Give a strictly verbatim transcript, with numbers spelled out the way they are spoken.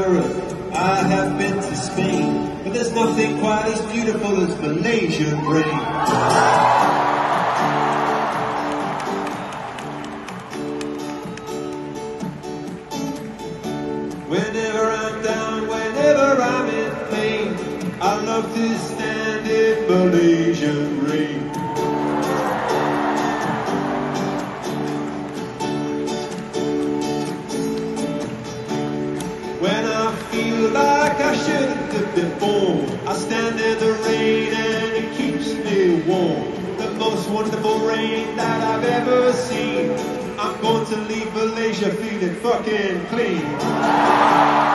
Europe, I have been to Spain, but there's nothing quite as beautiful as Malaysian rain. Whenever I'm down, whenever I'm in pain, I love to stand in Malaysian rain. When I feel like I shouldn't have been born, I stand in the rain and it keeps me warm. The most wonderful rain that I've ever seen. I'm going to leave Malaysia feeling fucking clean.